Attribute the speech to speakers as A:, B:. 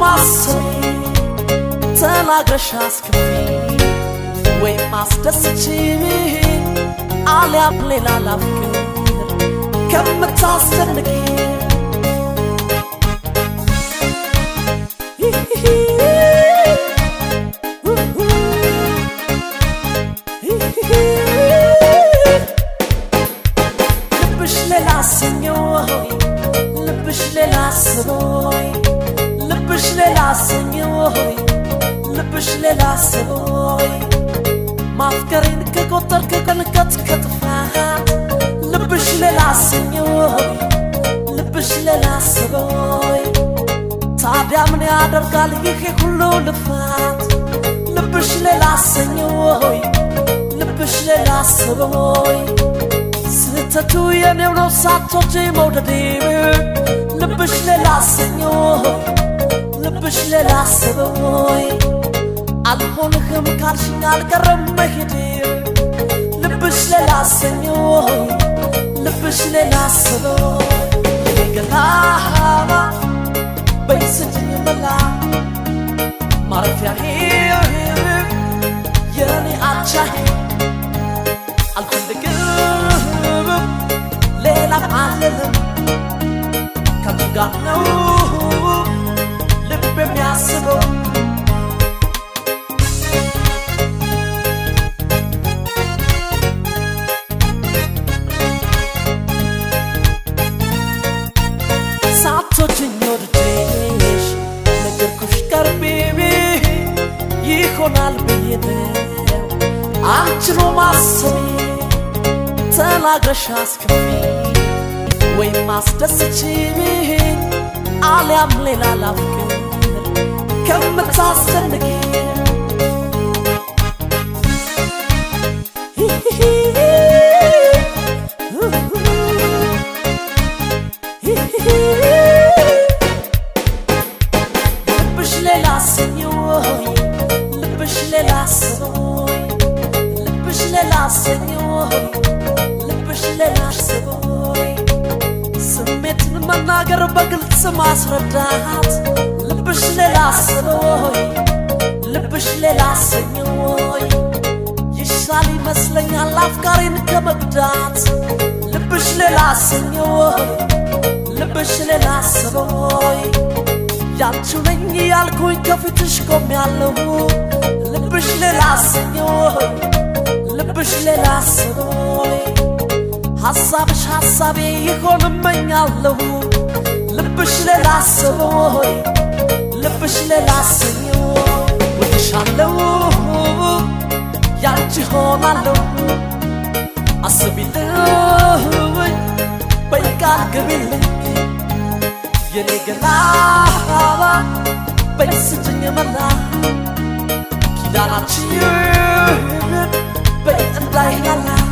A: ማሰቤ ተናግረሽ አስከፊ ወይ ማስደስችኝ አልያም ሌላ ላፍቅር ከምታስጨንቂ ልብሽ ሌላ ሰኞ ልብሽ ሌላ ሰቦይ ልብሽ ሌላ ሰኞ ልብሽ ሌላ ሰቦይ ማፍቀሬን ከቆጠርክ ከንከት ከጥፋት ልብሽ ሌላ ሰኞ ልብሽ ሌላ ሰቦይ ታዲያ ምን ያደርጋል ይሄ ሁሉ ልፋት ልብሽ ሌላ ሰኞ ልብሽ ሌላ ሰቦይ ስተቱ የኔው ነው ሳቶች መውደዴ ልብሽ ሌላ ሰኞ ልብሽ ሌላ ሰቦይ አልሆንህም ካልሽኝ አልቀረም መሄዴ ልብሽ ሌላ ሰኞ ልብሽ ሌላ ሰቦይ የገላሃባ በይስጅኝ መላ ማረፊያዬ የኔ አቻዬ አልፈልግም ሌላ አልልም ከአንቺ ጋር ነው ልብ የሚያስበው ሳቶችኝ ወድጄሽ ነገርኩሽ ቀርቤ ይሆናል ብዬ ነው አንቺን ማሰቤ ተናግረሽ አስከፊ ወይ ማስደስችኝ አልያም ሌላ ላፍቅር ከምታስጨንቂ ልብሽ ሌላ ሰኞ ልብሽ ሌላ ሰቦይ ልብሽ ሌላ ሰኞ ልብሽ ሌላ ሰቦይ ስሜትን መናገር በግልጽ ማስረዳት ልብሽ ሌላ ሰቦይ ልብሽ ሌላ ሰኞ ይሻል ይመስለኛል አፍቃሪን ከመጉዳት ልብሽ ሌላ ሰኞ ልብሽ ሌላ ሰቦይ ያንቺው ነኝ ያልኩኝ ከፊትሽ ቆሜያለሁ ልብሽ ሌላ ሰኞ ልብሽ ሌላ ሰቦይ ሐሳብሽ ሐሳቤ ይሆን እመኛለሁ ልብሽ ሌላ ሰቦይ ልብሽ ሌላ ሰኞ ወድሻለሁ ያንቺ ሆናለሁ አስቢልኝ በይቃል ግቢልኝ የኔ ገላሃባ በይስጅኝ መላ ኪዳናችን በይ እንዳይላላ